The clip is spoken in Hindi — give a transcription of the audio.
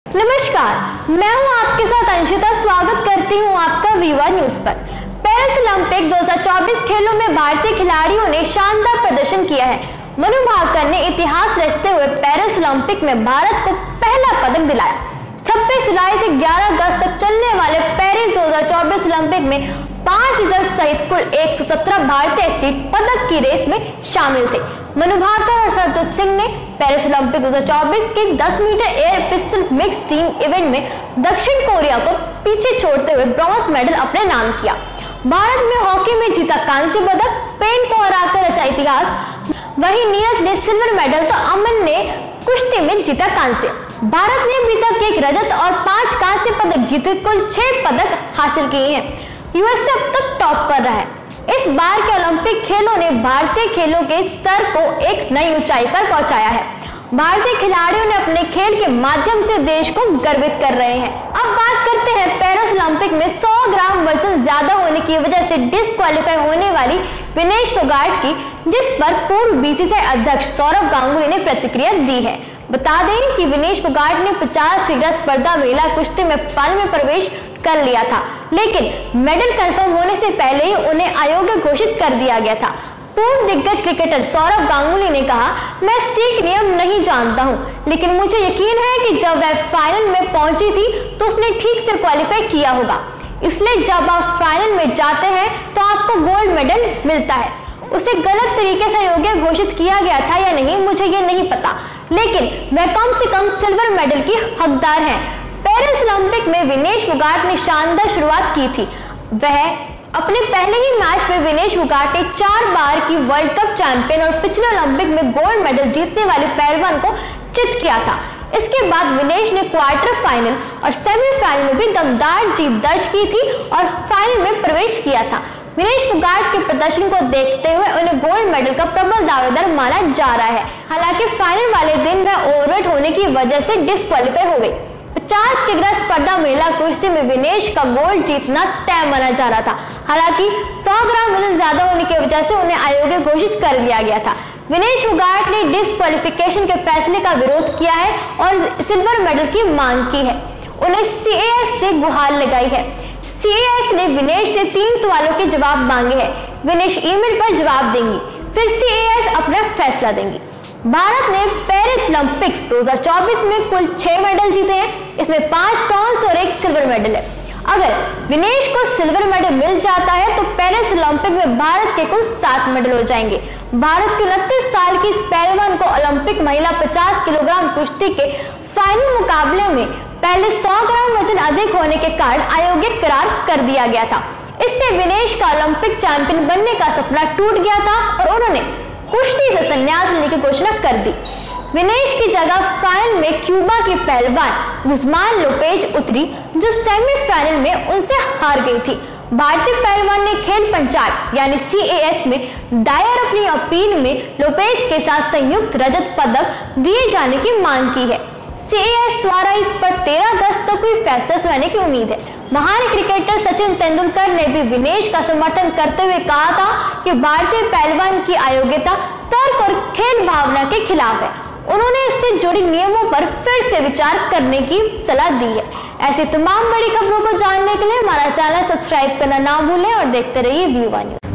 नमस्कार, मैं हूं आपके साथ अंशिता। स्वागत करती हूं आपका वीवा न्यूज पर। पेरिस ओलंपिक 2024 खेलों में भारतीय खिलाड़ियों ने शानदार प्रदर्शन किया है। मनु भाकर ने इतिहास रचते हुए पेरिस ओलंपिक में भारत को पहला पदक दिलाया। 26 जुलाई से 11 अगस्त तक चलने वाले पेरिस 2024 ओलंपिक में 5 रिजर्व सहित कुल 117 भारतीय एथलीट पदक की रेस में शामिल थे। मनु भाकर और सरबजोत सिंह ने पेरिस ओलंपिक 2024 के 10 meter air pistol mix team event में दक्षिण कोरिया को पीछे छोड़ते हुए ब्रॉन्ज मेडल अपने नाम किया। भारत में हॉकी में जीता कांस्य पदक, स्पेन को हराकर रचा इतिहास। वहीं नीरज ने सिल्वर मेडल तो अमन ने कुश्ती में जीता कांस्य। भारत ने अभी तक 1 रजत और 5 कांस्य पदक जीते कुल 6 पदक हासिल किए हैं। यूएसए अब तक टॉप कर रहा है। इस बार के ओलंपिक खेलों ने भारतीय खेलों के स्तर को एक नई ऊंचाई पर पहुंचाया है। भारतीय खिलाड़ियों ने अपने खेल के माध्यम से देश को गर्वित कर रहे हैं। अब बात करते हैं पेरिस ओलंपिक में 100 ग्राम वजन ज्यादा होने की वजह से डिस्क्वालीफाई होने वाली विनेश फोगाट की, जिस पर पूर्व बीसीसीआई अध्यक्ष सौरव गांगुली ने प्रतिक्रिया दी है। बता दें कि विनेश फोगाट ने 50 किग्रा स्पर्धा महिला कुश्ती में फाइनल में प्रवेश कर लिया था, लेकिन मेडल कंफर्म होने से पहले ही उन्हें अयोग्य घोषित कर दिया गया था। पूर्व दिग्गज क्रिकेटर सौरव गांगुली ने कहा, मैं स्ट्रीक नियम नहीं जानता हूं, लेकिन मुझे यकीन है कि जब वह फाइनल में पहुंची थी तो उसने ठीक से क्वालिफाई किया होगा। इसलिए जब आप फाइनल में जाते हैं तो आपको गोल्ड मेडल मिलता है। उसे गलत तरीके से अयोग्य घोषित किया गया था या नहीं, मुझे ये नहीं पता, लेकिन वह कम से कम सिल्वर मेडल की हकदार है। पेरिस ओलंपिक में विनेश फोगाट ने शानदार शुरुआत की थी। वह अपने पहले ही मैच में विनेश फोगाट ने 4 बार की वर्ल्ड कप चैंपियन और पिछले ओलंपिक में गोल्ड मेडल जीतने वाले पहलवान को चित किया था। इसके बाद विनेश ने क्वार्टर फाइनल और सेमीफाइनल में भी दमदार जीत दर्ज की थी और फाइनल में प्रवेश किया था। विनेश फोगाट के प्रदर्शन को देखते हुए उन्हें गोल्ड मेडल का प्रबल दावेदार माना जा रहा है। हालांकि फाइनल वाले दिन वह ओवरवेट होने की वजह से डिस्क्वालीफाई हो गई। 50 किग्रा स्पर्धा महिला कुश्ती में विनेश का गोल्ड जीतना तय माना जा रहा था। हालांकि 100 ग्राम वजन ज्यादा होने की वजह से उन्हें अयोग्य घोषित कर दिया गया था। विनेश फोगाट ने डिस्क्वालिफिकेशन के फैसले का विरोध किया है और सिल्वर मेडल की मांग की है। उन्हें सीएएस से गुहार लगाई है। सीएएस ने विनेश से 3 सवालों के जवाब मांगे हैं। विनेश ईमेल पर जवाब देंगी, फिर सीएएस अपना फैसला देंगी। भारत ने पेरिस ओलंपिक्स 2024 में कुल 6 मेडल जीते हैं। इसमें 5 ब्रॉन्ज और 1 सिल्वर मेडल है। अगर विनेश को सिल्वर मेडल मिल जाता है तो पेरिस ओलंपिक में भारत के कुल 7 मेडल हो जाएंगे। भारत के 29 साल की इस पहलवान को ओलंपिक महिला 50 किलोग्राम कुश्ती के फाइनल मुकाबले में पहले 100 ग्राम वजन अधिक होने के कारण अयोग्य करार कर दिया गया था। इससे विनेश का ओलंपिक चैंपियन बनने का सपना टूट गया था और उन्होंने कुश्ती से संन्यास लेने की घोषणा कर दी। विनेश की जगह फाइनल में क्यूबा की पहलवान गुज़मान लोपेज उतरी, जो सेमीफाइनल में उनसे हार गई थी। भारतीय पहलवान ने खेल पंचायत यानी सीएएस में दायर अपनी अपील में लोपेज के साथ संयुक्त रजत पदक दिए जाने की मांग की है। सीएएस द्वारा इस पर 13 अगस्त तक कोई फैसला सुनाने की उम्मीद है। महान क्रिकेटर सचिन तेंदुलकर ने भी विनेश का समर्थन करते हुए कहा था कि भारतीय पहलवान की अयोग्यता तर्क और खेल भावना के खिलाफ है। उन्होंने इससे जुड़ी नियमों पर फिर से विचार करने की सलाह दी है। ऐसी तमाम बड़ी खबरों को जानने के लिए हमारा चैनल सब्सक्राइब करना ना भूलें और देखते रहिए वीवा न्यूज।